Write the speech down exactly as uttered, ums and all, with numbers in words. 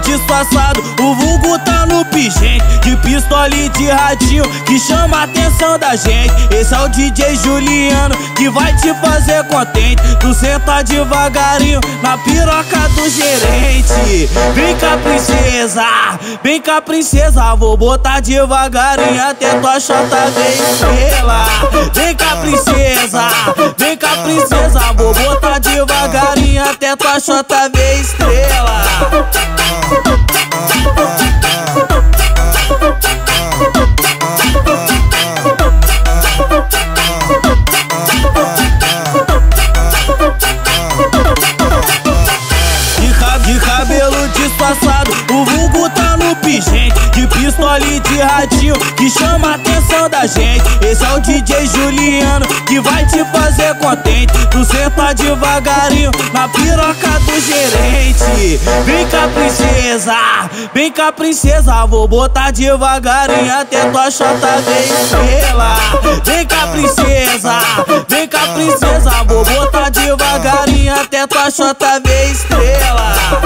disfarçado, o vulgo tá no pingente, de pistola e de radinho que chama a atenção da gente. Esse é o D J Juliano que vai te fazer contente. Tu senta devagarinho na piroca do gerente. Vem cá, princesa, vem cá, princesa, vou botar devagarinho até tua chota ver estrela. Vem cá, princesa, vem cá, princesa, vou botar devagarinho até tua chota ver estrela. De cabelo disfarçado, o vulgo tá no pingente, de pistola e de radinho que chama a atenção da gente. Esse é o D J Juliano que vai te fazer contente. Tu senta devagarinho na piroca do gerente. Vem cá, princesa, vem cá, princesa, vou botar devagarinho até tua chota ver estrela. Vem cá, princesa, vem cá, princesa, vou botar devagarinho até tua chota ver estrela.